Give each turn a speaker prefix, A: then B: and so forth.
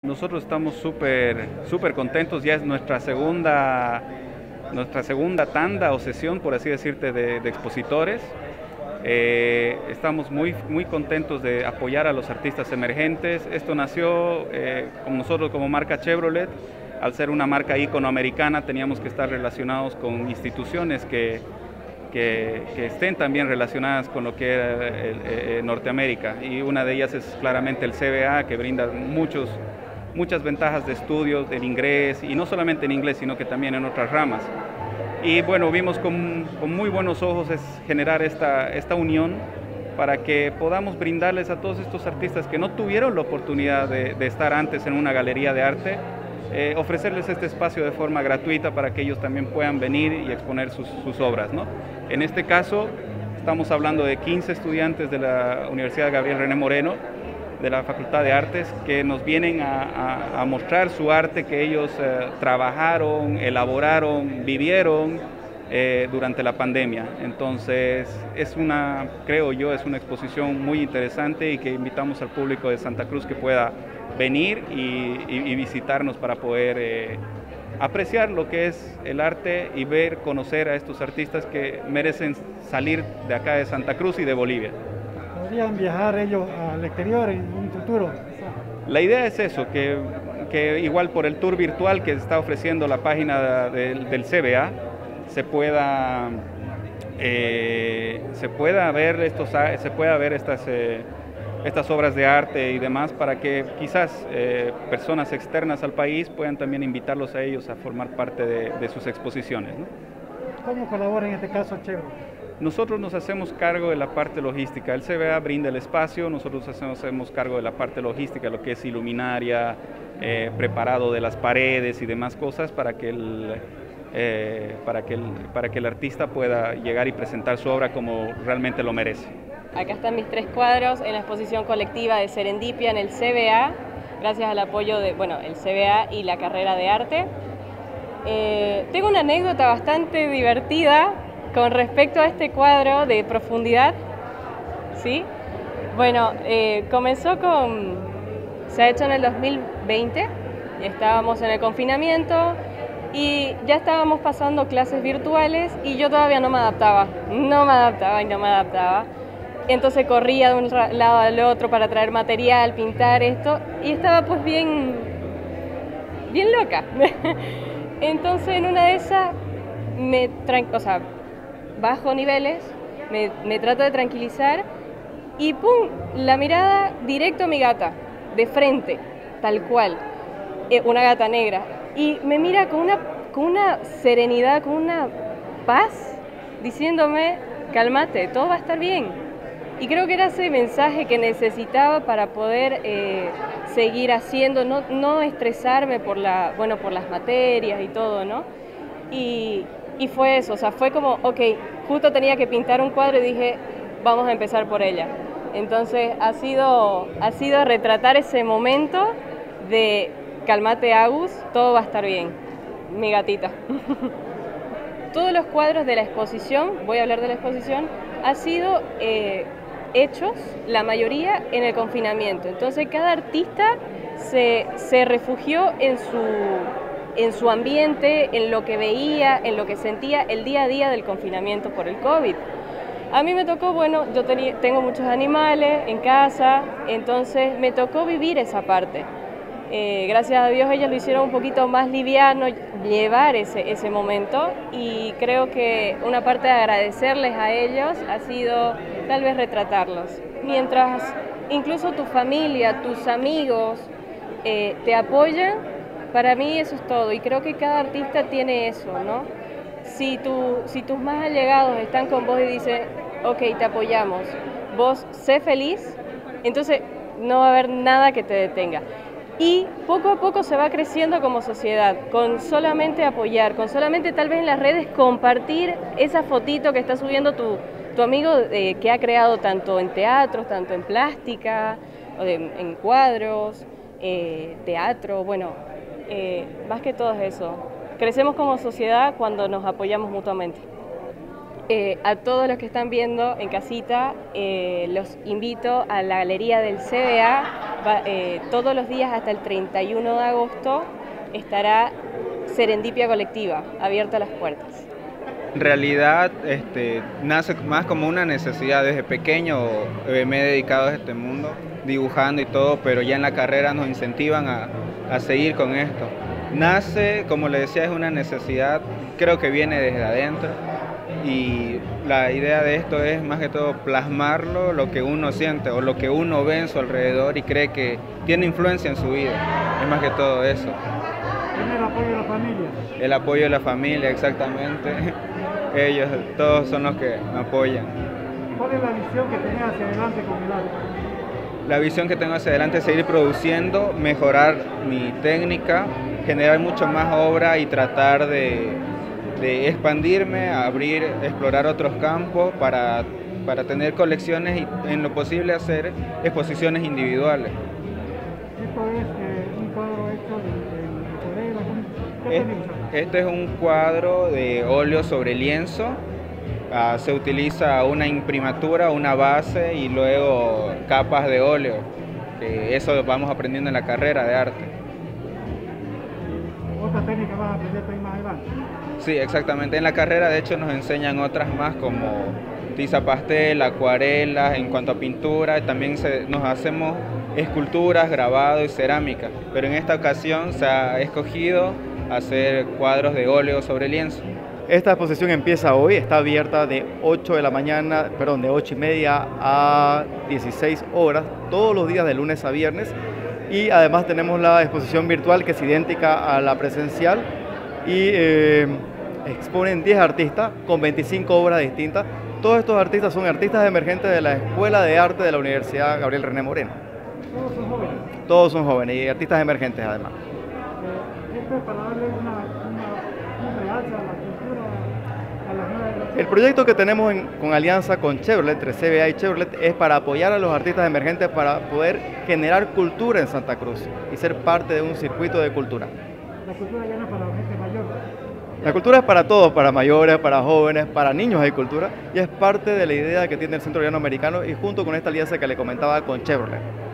A: Nosotros estamos súper contentos, ya es nuestra segunda tanda o sesión, por así decirte, de expositores. Estamos muy contentos de apoyar a los artistas emergentes. Esto nació con nosotros como marca Chevrolet. Al ser una marca ícono americana teníamos que estar relacionados con instituciones que estén también relacionadas con lo que era Norteamérica, y una de ellas es claramente el CBA, que brinda muchas ventajas de estudios en inglés, y no solamente en inglés, sino que también en otras ramas. Y bueno, vimos con muy buenos ojos es generar esta unión para que podamos brindarles a todos estos artistas que no tuvieron la oportunidad de estar antes en una galería de arte, ofrecerles este espacio de forma gratuita para que ellos también puedan venir y exponer sus obras, ¿no? En este caso, estamos hablando de 15 estudiantes de la Universidad Gabriel René Moreno, de la Facultad de Artes, que nos vienen a mostrar su arte que ellos trabajaron, elaboraron, vivieron durante la pandemia. Entonces, creo yo, es una exposición muy interesante y que invitamos al público de Santa Cruz que pueda venir y visitarnos para poder apreciar lo que es el arte y conocer a estos artistas que merecen salir de acá de Santa Cruz y de Bolivia.
B: ¿Podrían viajar ellos al exterior en un futuro?
A: La idea es eso, que igual por el tour virtual que está ofreciendo la página del CBA, se pueda ver estas obras de arte y demás, para que quizás personas externas al país puedan también invitarlos a ellos a formar parte de sus exposiciones, ¿no?
B: ¿Cómo colabora en este caso Chevrolet?
A: Nosotros nos hacemos cargo de la parte logística. El CBA brinda el espacio, nosotros hacemos cargo de la parte logística, lo que es iluminaria, preparado de las paredes y demás cosas para que el artista pueda llegar y presentar su obra como realmente lo merece.
C: Acá están mis 3 cuadros en la exposición colectiva de Serendipia en el CBA, gracias al apoyo de, el CBA y la carrera de arte. Tengo una anécdota bastante divertida con respecto a este cuadro de profundidad, ¿sí? Bueno, se ha hecho en el 2020, estábamos en el confinamiento y ya estábamos pasando clases virtuales y yo todavía no me adaptaba. Entonces corría de un lado al otro para traer material, pintar esto, y estaba pues bien loca. Entonces en una de esas bajo niveles, me trato de tranquilizar y ¡pum! La mirada directo a mi gata, de frente, tal cual, una gata negra. Y me mira con una serenidad, con una paz, diciéndome, cálmate, todo va a estar bien. Y creo que era ese mensaje que necesitaba para poder seguir haciendo, no estresarme por las materias y todo, ¿no? Y fue eso, fue como, ok, justo tenía que pintar un cuadro y dije, vamos a empezar por ella. Entonces ha sido retratar ese momento de cálmate Agus, todo va a estar bien, mi gatita. Todos los cuadros de la exposición, voy a hablar de la exposición, han sido hechos, la mayoría, en el confinamiento. Entonces cada artista se refugió en su ambiente, en lo que veía, en lo que sentía el día a día del confinamiento por el COVID. A mí me tocó, yo tengo muchos animales en casa, entonces me tocó vivir esa parte. Gracias a Dios ellos lo hicieron un poquito más liviano, llevar ese momento, y creo que una parte de agradecerles a ellos ha sido tal vez retratarlos. Mientras incluso tu familia, tus amigos te apoyan, para mí eso es todo, y creo que cada artista tiene eso, ¿no? Si tus más allegados están con vos y dicen, ok, te apoyamos, vos sé feliz, entonces no va a haber nada que te detenga. Y poco a poco se va creciendo como sociedad, con solamente apoyar, con solamente tal vez en las redes compartir esa fotito que está subiendo tu amigo que ha creado tanto en teatros, tanto en plástica, en cuadros, teatro, más que todo es eso. Crecemos como sociedad cuando nos apoyamos mutuamente. A todos los que están viendo en casita, los invito a la galería del CBA todos los días hasta el 31 de agosto estará Serendipia Colectiva, abierta a las puertas.
D: En realidad nace más como una necesidad. Desde pequeño me he dedicado a este mundo, dibujando y todo, pero ya en la carrera nos incentivan a seguir con esto. Nace, como le decía, es una necesidad, creo que viene desde adentro, y la idea de esto es más que todo plasmarlo, lo que uno siente o lo que uno ve en su alrededor y cree que tiene influencia en su vida. Es más que todo eso.
B: ¿Tiene el apoyo de la familia?
D: El apoyo de la familia, exactamente. Ellos, todos son los que me apoyan.
B: ¿Cuál es la visión que tenés hacia adelante con el arte?
D: La visión que tengo hacia adelante es seguir produciendo, mejorar mi técnica, generar mucho más obra y tratar de expandirme, abrir, explorar otros campos para tener colecciones y en lo posible hacer exposiciones individuales.
B: Esto es un cuadro hecho de acuarela.
D: Este es un cuadro de óleo sobre lienzo. Se utiliza una imprimatura, una base y luego capas de óleo. Eso lo vamos aprendiendo en la carrera de arte.
B: ¿Otra técnica vas a aprender ahí más adelante?
D: Sí, exactamente. En la carrera de hecho nos enseñan otras más como tiza pastel, acuarelas, en cuanto a pintura. También nos hacemos esculturas, grabado y cerámica. Pero en esta ocasión se ha escogido hacer cuadros de óleo sobre lienzo.
E: Esta exposición empieza hoy, está abierta de 8 de la mañana, perdón, de 8:30 a 16 horas, todos los días de lunes a viernes. Y además tenemos la exposición virtual que es idéntica a la presencial y exponen 10 artistas con 25 obras distintas. Todos estos artistas son artistas emergentes de la Escuela de Arte de la Universidad Gabriel René Moreno.
B: ¿Todos son jóvenes?
E: Todos son jóvenes y artistas emergentes además.
B: Esto es para darle un realce a la cultura, a las nuevas generaciones.
E: El proyecto que tenemos con alianza con Chevrolet, entre CBA y Chevrolet, es para apoyar a los artistas emergentes para poder generar cultura en Santa Cruz y ser parte de un circuito de cultura.
B: La cultura ya no es para la gente mayor.
E: La cultura es para todos, para mayores, para jóvenes, para niños hay cultura y es parte de la idea que tiene el Centro Llano Americano y junto con esta alianza que le comentaba con Chevrolet.